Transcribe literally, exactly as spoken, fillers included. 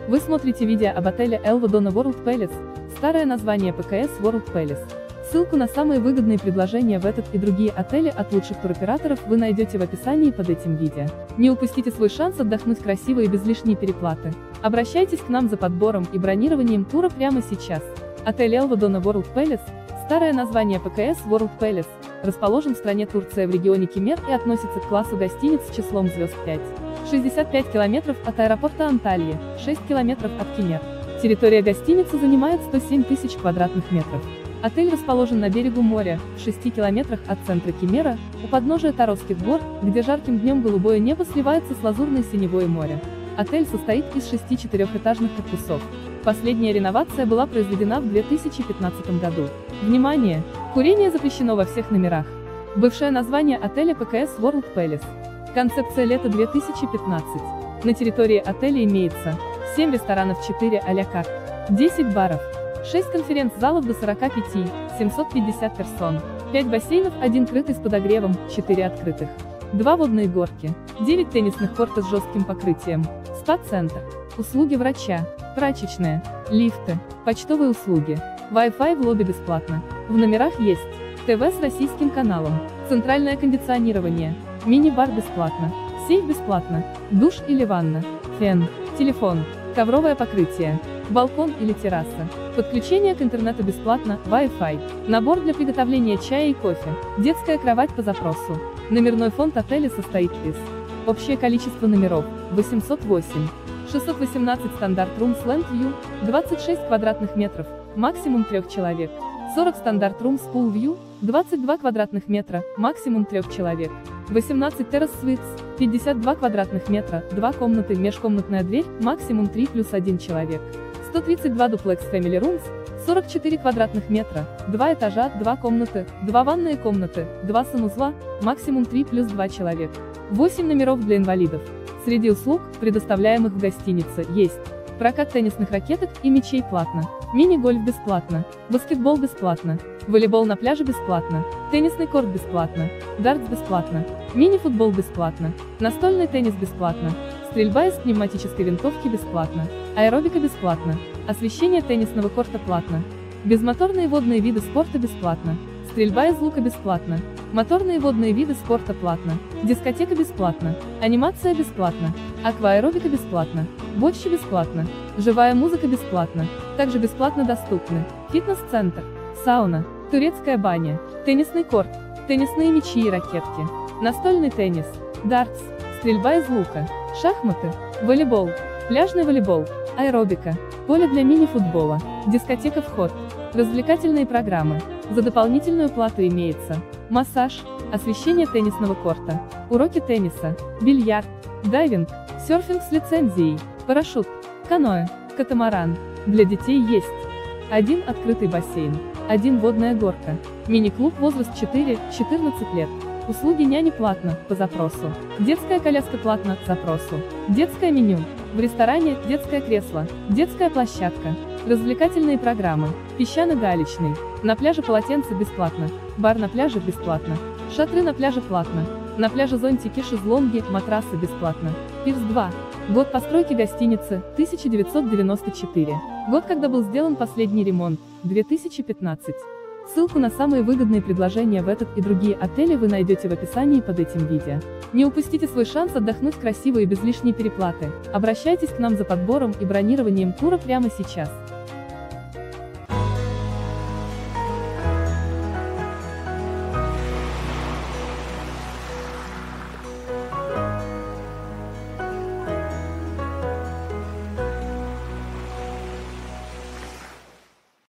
Вы смотрите видео об отеле Elva Donna World Palace, старое название пэ ка эс World Palace. Ссылку на самые выгодные предложения в этот и другие отели от лучших туроператоров вы найдете в описании под этим видео. Не упустите свой шанс отдохнуть красиво и без лишней переплаты. Обращайтесь к нам за подбором и бронированием тура прямо сейчас. Отель Elva Donna World Palace, старое название пэ ка эс World Palace, расположен в стране Турция в регионе Кемер и относится к классу гостиниц с числом звезд пять. шестьдесят пять километров от аэропорта Анталья, шесть километров от Кемер. Территория гостиницы занимает сто семь тысяч квадратных метров. Отель расположен на берегу моря, в шести километрах от центра Кемера, у подножия Таровских гор, где жарким днем голубое небо сливается с лазурной синевой моря. Отель состоит из шести четырехэтажных корпусов. Последняя реновация была произведена в две тысячи пятнадцатом году. Внимание! Курение запрещено во всех номерах. Бывшее название отеля пэ ка эс World Palace. Концепция лета две тысячи пятнадцать. На территории отеля имеется семь ресторанов, четыре а-ля карт, десять баров, шесть конференц-залов до сорока пяти, семьсот пятьдесят персон, пять бассейнов, один крытый с подогревом, четыре открытых, два водные горки, девять теннисных кортов с жестким покрытием, спа-центр, услуги врача, прачечная, лифты, почтовые услуги, Wi-Fi в лобби бесплатно. В номерах есть ТВ с российским каналом, центральное кондиционирование, мини-бар бесплатно, сейф бесплатно, душ или ванна, фен, телефон, ковровое покрытие, балкон или терраса, подключение к интернету бесплатно, Wi-Fi, набор для приготовления чая и кофе, детская кровать по запросу. Номерной фонд отеля состоит из: общее количество номеров – восемьсот восемь, шестьсот восемнадцать стандарт Rooms Land View, двадцать шесть квадратных метров, максимум трех человек, сорок стандарт Rooms Pool View, двадцать два квадратных метра, максимум трех человек, восемнадцать Terrace Suites, пятьдесят два квадратных метра, два комнаты, межкомнатная дверь, максимум три плюс один человек, сто тридцать два Duplex Family Rooms, сорок четыре квадратных метра, два этажа, два комнаты, два ванные комнаты, два санузла, максимум три плюс два человек, восемь номеров для инвалидов. Среди услуг, предоставляемых в гостинице, есть прокат теннисных ракеток и мячей платно, мини-гольф бесплатно, баскетбол бесплатно, волейбол на пляже бесплатно, теннисный корт бесплатно, дартс бесплатно, мини-футбол бесплатно, настольный теннис бесплатно, стрельба из пневматической винтовки бесплатно, аэробика бесплатно, освещение теннисного корта платно, безмоторные водные виды спорта бесплатно, стрельба из лука бесплатно, моторные водные виды спорта платно, дискотека бесплатно, анимация бесплатно, акваэробика бесплатно, бocce бесплатно, живая музыка бесплатно, также бесплатно доступны фитнес-центр, сауна, турецкая баня, теннисный корт, теннисные мячи и ракетки, настольный теннис, дартс, стрельба из лука, шахматы, волейбол, пляжный волейбол, аэробика, поле для мини-футбола, дискотека вход, развлекательные программы. За дополнительную плату имеется массаж, освещение теннисного корта, уроки тенниса, бильярд, дайвинг, серфинг с лицензией, парашют, каноэ, катамаран. Для детей есть один открытый бассейн, один водная горка, мини-клуб возраст четыре-четырнадцать лет, услуги няни платно, по запросу, детская коляска платно, запросу, детское меню, в ресторане детское кресло, детская площадка, развлекательные программы, песчано-галечный, на пляже полотенце бесплатно, бар на пляже бесплатно, шатры на пляже платно, на пляже зонтики, шезлонги, матрасы бесплатно, пирс два, год постройки гостиницы, тысяча девятьсот девяносто четыре, год, когда был сделан последний ремонт, две тысячи пятнадцать. Ссылку на самые выгодные предложения в этот и другие отели вы найдете в описании под этим видео. Не упустите свой шанс отдохнуть красиво и без лишней переплаты. Обращайтесь к нам за подбором и бронированием тура прямо сейчас.